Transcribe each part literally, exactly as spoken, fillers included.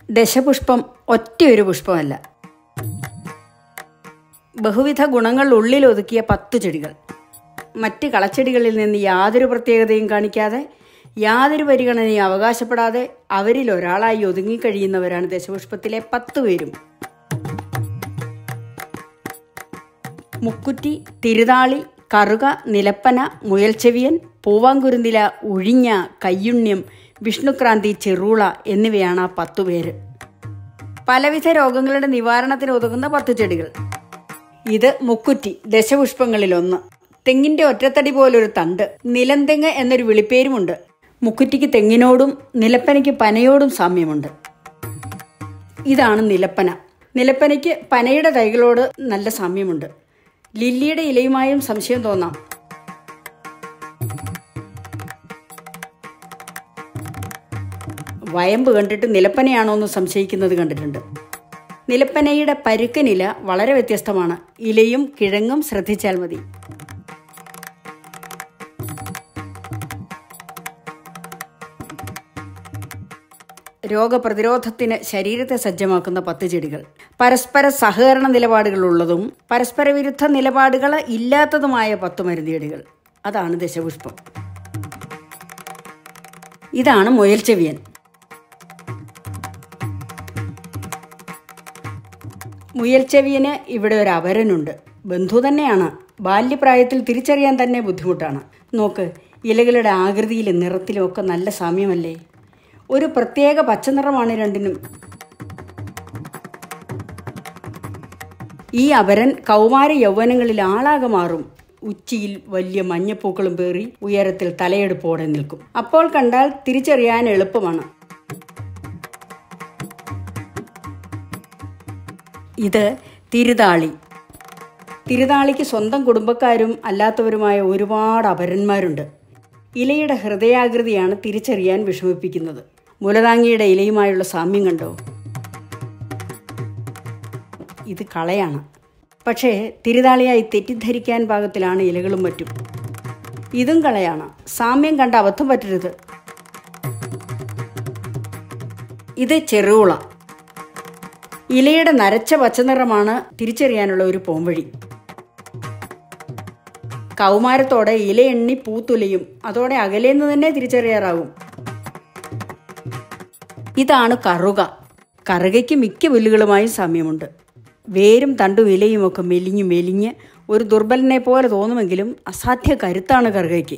ദശപുഷ്പം ഒറ്റയൊരു പുഷ്പമല്ല, ബഹുവിധ ഗുണങ്ങൾ ഉള്ളിലൊതുക്കിയ പത്തു ചെടികൾ. മറ്റ് കളച്ചെടികളിൽ നിന്ന് യാതൊരു പ്രത്യേകതയും കാണിക്കാതെ, യാതൊരു പരിഗണനയും അവകാശപ്പെടാതെ അവരിൽ ഒരാളായി ഒതുങ്ങിക്കഴിയുന്നവരാണ് ദശപുഷ്പത്തിലെ പത്തു പേരും. മുക്കുറ്റി, തിരുതാളി, കറുക, നിലപ്പന, മുയൽച്ചെവിയൻ, പൂവാങ്കുരുന്നില, ഉഴിഞ്ഞ, കയ്യുണ്യം, വിഷ്ണുക്രാന്തി, ചെറൂള എന്നിവയാണ് ആ പത്തു പേര്. പലവിധ രോഗങ്ങളുടെ നിവാരണത്തിന് ഉതകുന്ന പത്തു ചെടികൾ. ഇത് മുക്കുറ്റി, ദശപുഷ്പങ്ങളിലൊന്ന്. തെങ്ങിന്റെ ഒറ്റത്തടി പോലൊരു തണ്ട്, നിലന്തെങ്ങ് എന്നൊരു വിളിപ്പേരുമുണ്ട്. മുക്കുറ്റിക്ക് തെങ്ങിനോടും നിലപ്പനയ്ക്ക് പനയോടും സാമ്യമുണ്ട്. ഇതാണ് നിലപ്പന. നിലപ്പനയ്ക്ക് പനയുടെ തൈകളോട് നല്ല സാമ്യമുണ്ട്. ലില്ലിയുടെ ഇലയുമായും സംശയം തോന്നാം. വയമ്പ് കണ്ടിട്ട് നിലപ്പനയാണോ എന്ന് സംശയിക്കുന്നത് കണ്ടിട്ടുണ്ട്. നിലപ്പനയുടെ പരുക്കനില വളരെ വ്യത്യസ്തമാണ്. ഇലയും കിഴങ്ങും ശ്രദ്ധിച്ചാൽ മതി. രോഗപ്രതിരോധത്തിന് ശരീരത്തെ സജ്ജമാക്കുന്ന പത്ത് ചെടികൾ. പരസ്പര സഹകരണ നിലപാടുകളുള്ളതും പരസ്പര വിരുദ്ധ നിലപാടുകൾ ഇല്ലാത്തതുമായ പത്ത് മരുന്നുചെടികൾ. അതാണ് ദശപുഷ്പം. ഇതാണ് മുയൽച്ചെവിയൻ. മുയൽച്ചെവിയന് ഇവിടെ ഒരു അപരനുണ്ട്. ബന്ധു തന്നെയാണ്. ബാല്യപ്രായത്തിൽ തിരിച്ചറിയാൻ തന്നെ ബുദ്ധിമുട്ടാണ്. നോക്ക്, ഇലകളുടെ ആകൃതിയിലും നിറത്തിലും ഒക്കെ നല്ല സാമ്യമല്ലേ? ഒരു പ്രത്യേക പച്ചനിറമാണ് രണ്ടിനും. ഈ അപരൻ കൗമാര യൗവനങ്ങളിൽ ആളാകെ മാറും. ഉച്ചിയിൽ വലിയ മഞ്ഞപ്പൂക്കളും പേറി ഉയരത്തിൽ തലയെടുപ്പോടെ നിൽക്കും. അപ്പോൾ കണ്ടാൽ തിരിച്ചറിയാൻ എളുപ്പമാണ്. ഇത് തിരുതാളി. തിരുതാളിക്ക് സ്വന്തം കുടുംബക്കാരും അല്ലാത്തവരുമായ ഒരുപാട് അപരന്മാരുണ്ട്. ഇലയുടെ ഹൃദയാകൃതിയാണ് തിരിച്ചറിയാൻ വിഷമിപ്പിക്കുന്നത്. മുലതാങ്ങിയുടെ ഇലയുമായുള്ള സാമ്യം കണ്ടോ? ഇത് കളയാണ്. പക്ഷേ തിരുതാളിയായി തെറ്റിദ്ധരിക്കാൻ പാകത്തിലാണ് ഇലകളും മറ്റും. ഇതും കളയാണ്. സാമ്യം കണ്ട അബദ്ധം പറ്റരുത്. ഇത് ചെറൂള. ഇലയുടെ നരച്ച പച്ചനിറമാണ് തിരിച്ചറിയാനുള്ള ഒരു പോംവഴി. കൗമാരത്തോടെ ഇല എണ്ണി പൂത്തുലയും. അതോടെ അകലേന്ന് തന്നെ തിരിച്ചറിയാറാകും. ഇതാണ് കറുക. കറുകയ്ക്ക് മിക്ക പുല്ലുകളുമായും സാമ്യമുണ്ട്. വേരും തണ്ടും ഇലയും ഒക്കെ മെലിഞ്ഞ് മെലിഞ്ഞ് ഒരു ദുർബലനെ പോലെ തോന്നുമെങ്കിലും അസാധ്യ കരുത്താണ് കറുകയ്ക്ക്.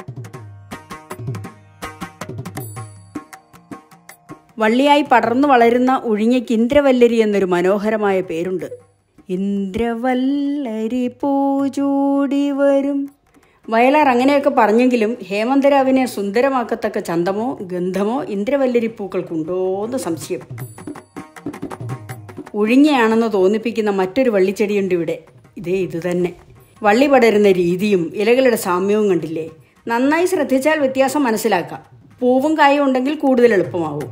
വള്ളിയായി പടർന്നു വളരുന്ന ഉഴിഞ്ഞയ്ക്ക് ഇന്ദ്രവല്ലരി എന്നൊരു മനോഹരമായ പേരുണ്ട്. ഇന്ദ്രവല്ലരി പൂചൂടി വരും. വയലാർ അങ്ങനെയൊക്കെ പറഞ്ഞെങ്കിലും ഹേമന്തരാവിനെ സുന്ദരമാക്കത്തക്ക ചന്തമോ ഗന്ധമോ ഇന്ദ്രവല്ലരി പൂക്കൾക്കുണ്ടോന്ന് സംശയം. ഉഴിഞ്ഞയാണെന്ന് തോന്നിപ്പിക്കുന്ന മറ്റൊരു വള്ളിച്ചെടിയുണ്ട് ഇവിടെ. ഇതേ ഇത് തന്നെ. വള്ളി പടരുന്ന രീതിയും ഇലകളുടെ സാമ്യവും കണ്ടില്ലേ? നന്നായി ശ്രദ്ധിച്ചാൽ വ്യത്യാസം മനസ്സിലാക്കാം. പൂവും കായും ഉണ്ടെങ്കിൽ കൂടുതൽ എളുപ്പമാവും.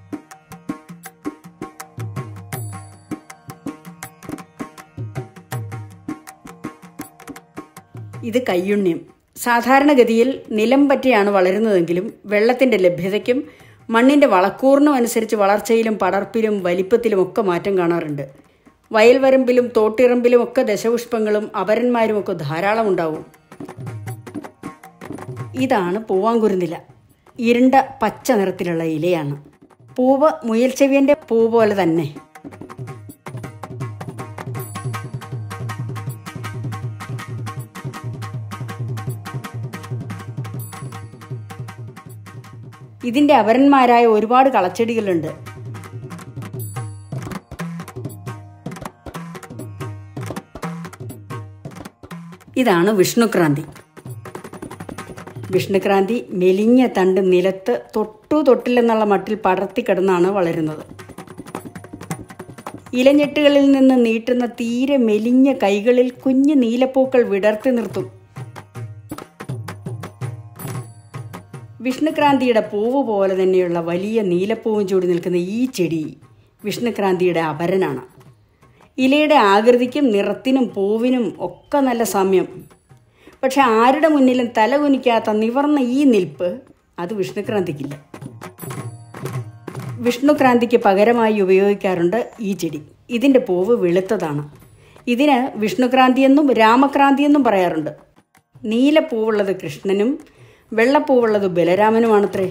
ഇത് കയ്യുണ്യം. സാധാരണഗതിയിൽ നിലം പറ്റിയാണ് വളരുന്നതെങ്കിലും വെള്ളത്തിൻ്റെ ലഭ്യതയ്ക്കും മണ്ണിൻ്റെ വളക്കൂറിനും അനുസരിച്ച് വളർച്ചയിലും പടർപ്പിലും വലിപ്പത്തിലും ഒക്കെ മാറ്റം കാണാറുണ്ട്. വയൽവരമ്പിലും തോട്ടിറമ്പിലും ഒക്കെ ദശപുഷ്പങ്ങളും അപരന്മാരും ഒക്കെ ധാരാളം ഉണ്ടാവും. ഇതാണ് പൂവാങ്കുരുന്നില. ഇരുണ്ട പച്ച നിറത്തിലുള്ള ഇലയാണ്. പൂവ് മുയൽച്ചെവിയൻ്റെ പൂ പോലെ തന്നെ. ഇതിൻ്റെ അപരന്മാരായ ഒരുപാട് കളച്ചെടികളുണ്ട്. ഇതാണ് വിഷ്ണുക്രാന്തി. വിഷ്ണുക്രാന്തി മെലിഞ്ഞ തണ്ട് നിലത്ത് തൊട്ടു തൊട്ടില്ലെന്നുള്ള മട്ടിൽ പടർത്തി കിടന്നാണ് വളരുന്നത്. ഇലഞ്ഞെട്ടുകളിൽ നിന്ന് നീട്ടുന്ന തീരെ മെലിഞ്ഞ കൈകളിൽ കുഞ്ഞു നീലപ്പൂക്കൾ വിടർത്തി നിർത്തും. വിഷ്ണുക്രാന്തിയുടെ പൂവ് പോലെ തന്നെയുള്ള വലിയ നീലപ്പൂവും ചൂടി നിൽക്കുന്ന ഈ ചെടി വിഷ്ണുക്രാന്തിയുടെ അപരനാണ്. ഇലയുടെ ആകൃതിക്കും നിറത്തിനും പൂവിനും ഒക്കെ നല്ല സാമ്യം. പക്ഷെ ആരുടെ മുന്നിലും തല കുനിക്കാത്ത നിവർന്ന ഈ നിൽപ്പ് അത് വിഷ്ണുക്രാന്തിക്കില്ല. വിഷ്ണുക്രാന്തിക്ക് പകരമായി ഉപയോഗിക്കാറുണ്ട് ഈ ചെടി. ഇതിൻ്റെ പൂവ് വെളുത്തതാണ്. ഇതിന് വിഷ്ണുക്രാന്തിയെന്നും രാമക്രാന്തിയെന്നും പറയാറുണ്ട്. നീലപ്പൂവുള്ളത് കൃഷ്ണനും വെള്ളപ്പൂവുള്ളത് ബലരാമനുമാണത്രേ.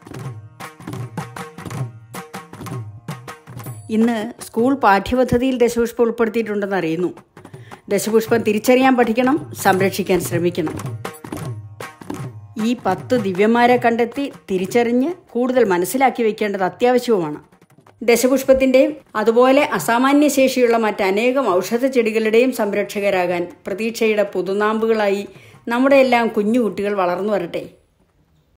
ഇന്ന് സ്കൂൾ പാഠ്യപദ്ധതിയിൽ ദശപുഷ്പം ഉൾപ്പെടുത്തിയിട്ടുണ്ടെന്ന് അറിയുന്നു. ദശപുഷ്പം തിരിച്ചറിയാൻ പഠിക്കണം, സംരക്ഷിക്കാൻ ശ്രമിക്കണം. ഈ പത്ത് ദിവ്യന്മാരെ കണ്ടെത്തി തിരിച്ചറിഞ്ഞ് കൂടുതൽ മനസ്സിലാക്കി വയ്ക്കേണ്ടത് അത്യാവശ്യവുമാണ്. ദശപുഷ്പത്തിൻ്റെയും അതുപോലെ അസാമാന്യ ശേഷിയുള്ള മറ്റനേകം ഔഷധ ചെടികളുടെയും സംരക്ഷകരാകാൻ പ്രതീക്ഷയുടെ പുതുനാമ്പുകളായി നമ്മുടെ എല്ലാം കുഞ്ഞുകുട്ടികൾ വളർന്നു വരട്ടെ.